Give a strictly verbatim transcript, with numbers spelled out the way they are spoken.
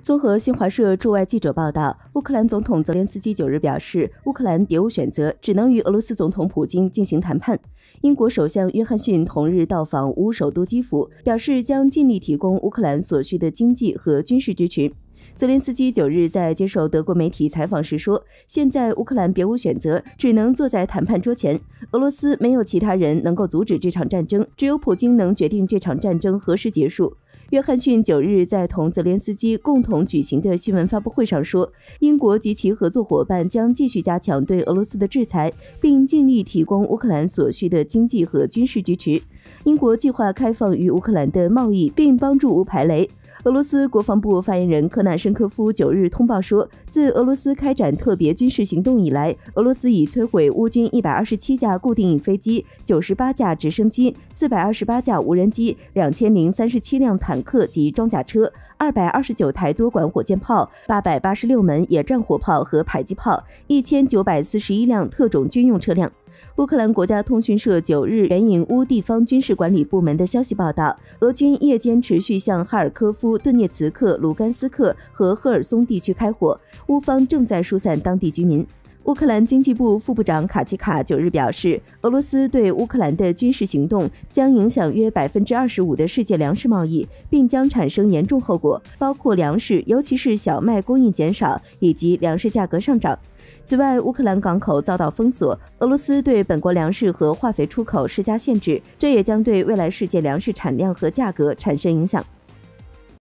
综合新华社驻外记者报道，乌克兰总统泽连斯基九日表示，乌克兰别无选择，只能与俄罗斯总统普京进行谈判。英国首相约翰逊同日到访乌首都基辅，表示将尽力提供乌克兰所需的经济和军事支持。泽连斯基九日在接受德国媒体采访时说，现在乌克兰别无选择，只能坐在谈判桌前。俄罗斯没有其他人能够阻止这场战争，只有普京能决定这场战争何时结束。约翰逊九日在同泽连斯基共同举行的新闻发布会上说，英国及其合作伙伴将继续加强对俄罗斯的制裁，并尽力提供乌克兰所需的经济和军事支持。英国计划开放与乌克兰的贸易，并帮助乌排雷。俄罗斯国防部发言人科纳申科夫九日通报说，自俄罗斯开展特别军事行动以来，俄罗斯已摧毁乌军一百二十七架固定翼飞机、九十八架直升机、四百二十八架无人机、两千零三十七辆坦克及装甲车、二百二十九台多管火箭炮、八百八十六门野战火炮和迫击炮、一千九百四十一辆特种军用车辆。乌克兰国家通讯社九日援引乌地方军事管理部门的消息报道，俄军夜间持续向哈尔科夫、顿涅茨克、卢甘斯克和赫尔松地区开火，乌方正在疏散当地居民。乌克兰经济部副部长卡奇卡九日表示，俄罗斯对乌克兰的军事行动将影响约百分之二十五的世界粮食贸易，并将产生严重后果，包括粮食，尤其是小麦供应减少以及粮食价格上涨。此外，乌克兰港口遭到封锁，俄罗斯对本国粮食和化肥出口施加限制，这也将对未来世界粮食产量和价格产生影响。